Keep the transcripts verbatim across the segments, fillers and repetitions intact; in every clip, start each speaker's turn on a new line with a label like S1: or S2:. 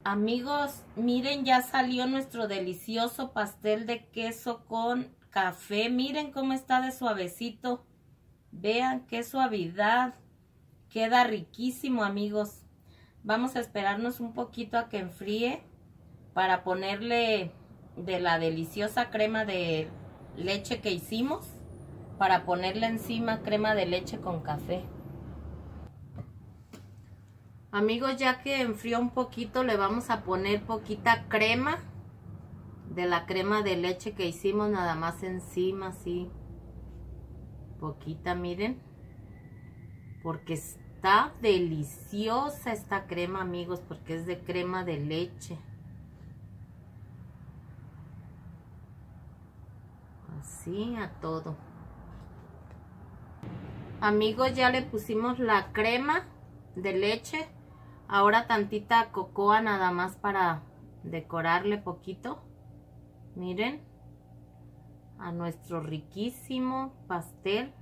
S1: Amigos, miren, ya salió nuestro delicioso pastel de queso con café. Miren cómo está de suavecito. Vean qué suavidad. Queda riquísimo, amigos. Vamos a esperarnos un poquito a que enfríe para ponerle de la deliciosa crema de leche que hicimos, para ponerle encima crema de leche con café. Amigos, ya que enfrió un poquito, le vamos a poner poquita crema de la crema de leche que hicimos, nada más encima, así. Poquita, miren. Porque está deliciosa esta crema, amigos, porque es de crema de leche. Así a todo. Amigos, ya le pusimos la crema de leche. Ahora tantita cocoa nada más para decorarle poquito. Miren. A nuestro riquísimo pastel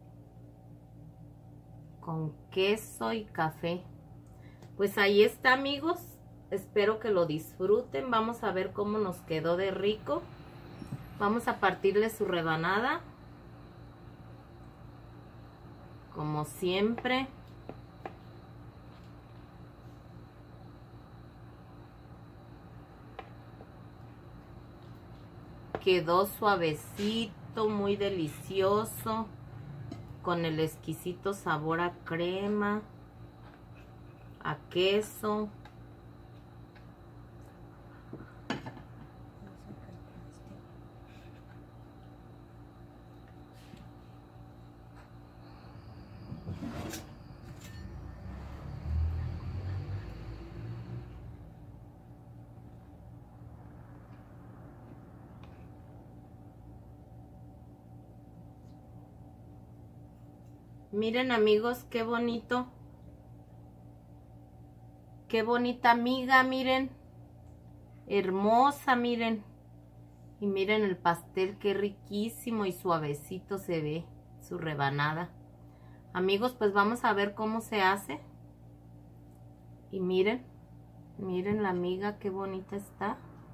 S1: con queso y café. Pues ahí está, amigos. Espero que lo disfruten. Vamos a ver cómo nos quedó de rico. Vamos a partirle su rebanada. Como siempre. Quedó suavecito, muy delicioso, con el exquisito sabor a crema, a queso. Miren, amigos, qué bonito. Qué bonita amiga, miren. Hermosa, miren. Y miren el pastel, qué riquísimo y suavecito se ve su rebanada. Amigos, pues vamos a ver cómo se hace. Y miren, miren la miga, qué bonita está.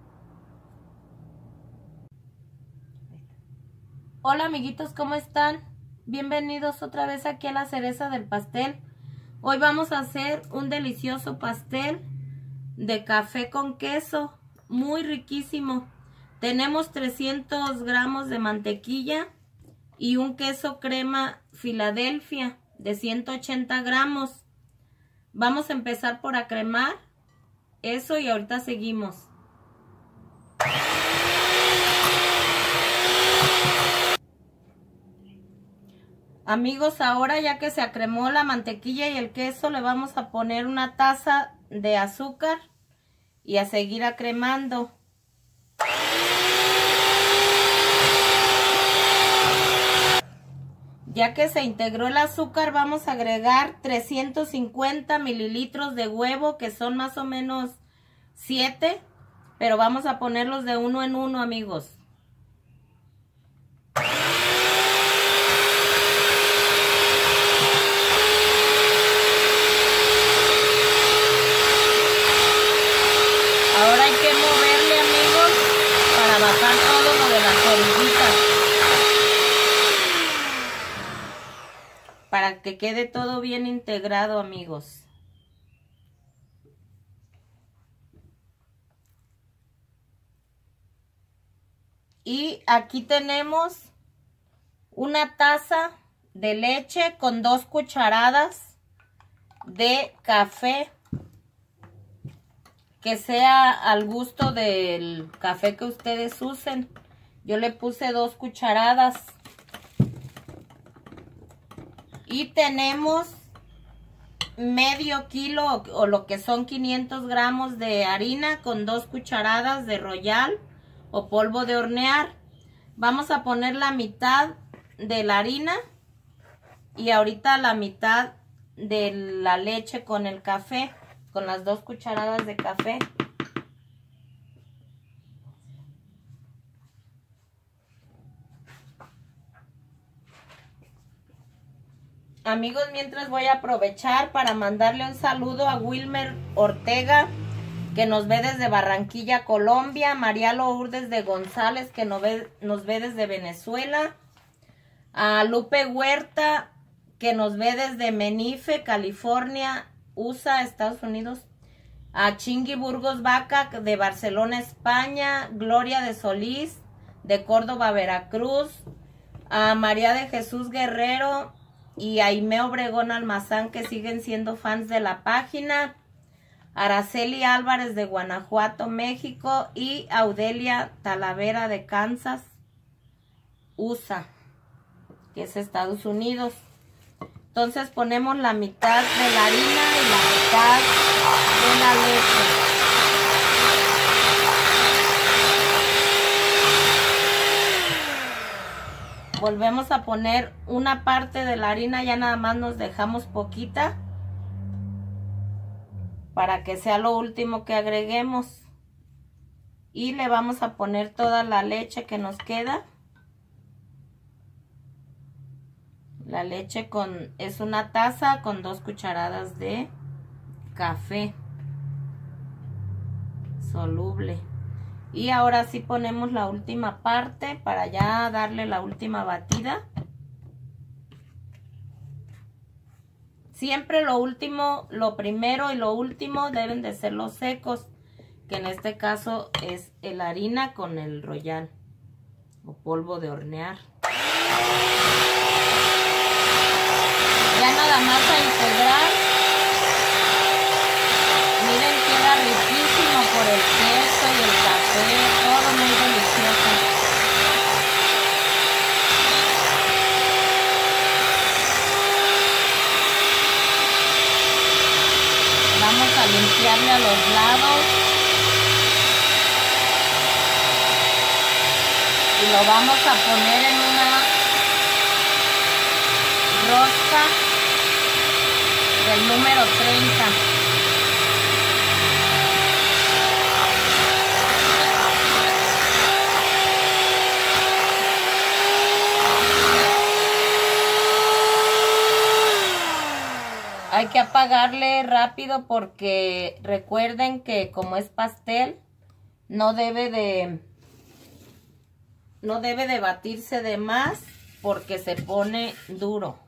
S1: Hola, amiguitos, ¿cómo están? Bienvenidos otra vez aquí a la cereza del pastel. Hoy vamos a hacer un delicioso pastel de café con queso, muy riquísimo. Tenemos trescientos gramos de mantequilla y un queso crema Filadelfia de ciento ochenta gramos. Vamos a empezar por acremar eso y ahorita seguimos. Amigos, ahora ya que se acremó la mantequilla y el queso, le vamos a poner una taza de azúcar y a seguir acremando. Ya que se integró el azúcar, vamos a agregar trescientos cincuenta mililitros de huevo, que son más o menos siete, pero vamos a ponerlos de uno en uno, amigos. Ahora hay que moverle, amigos, para bajar todo lo de las orillitas. Para que quede todo bien integrado, amigos. Y aquí tenemos una taza de leche con dos cucharadas de café, que sea al gusto del café que ustedes usen. Yo le puse dos cucharadas. Y tenemos medio kilo o lo que son quinientos gramos de harina con dos cucharadas de Royal o polvo de hornear. Vamos a poner la mitad de la harina y ahorita la mitad de la leche con el café, con las dos cucharadas de café. Amigos, mientras voy a aprovechar para mandarle un saludo a Wilmer Ortega, que nos ve desde Barranquilla, Colombia. María Lourdes de González, que nos ve, nos ve desde Venezuela. A Lupe Huerta, que nos ve desde Menife, California, U S A, Estados Unidos. A Chingui Burgos Vaca, de Barcelona, España. Gloria de Solís, de Córdoba, Veracruz. A María de Jesús Guerrero y a Aimé Obregón Almazán, que siguen siendo fans de la página. Araceli Álvarez de Guanajuato, México. Y Audelia Talavera de Kansas, U S A, que es Estados Unidos. Entonces ponemos la mitad de la harina y la mitad de la leche. Volvemos a poner una parte de la harina, ya nada más nos dejamos poquita para que sea lo último que agreguemos. Y le vamos a poner toda la leche que nos queda. La leche con es una taza con dos cucharadas de café soluble. Y ahora sí ponemos la última parte para ya darle la última batida. Siempre lo último, lo primero y lo último deben de ser los secos, que en este caso es la harina con el royal o polvo de hornear. Ya nada más a integrar. Miren, queda riquísimo por el queso y el café, todo muy delicioso. Vamos a limpiarle a los lados. Y lo vamos a poner en una rosca del número treinta. Hay que apagarle rápido porque recuerden que como es pastel, no debe de no debe de batirse de más porque se pone duro.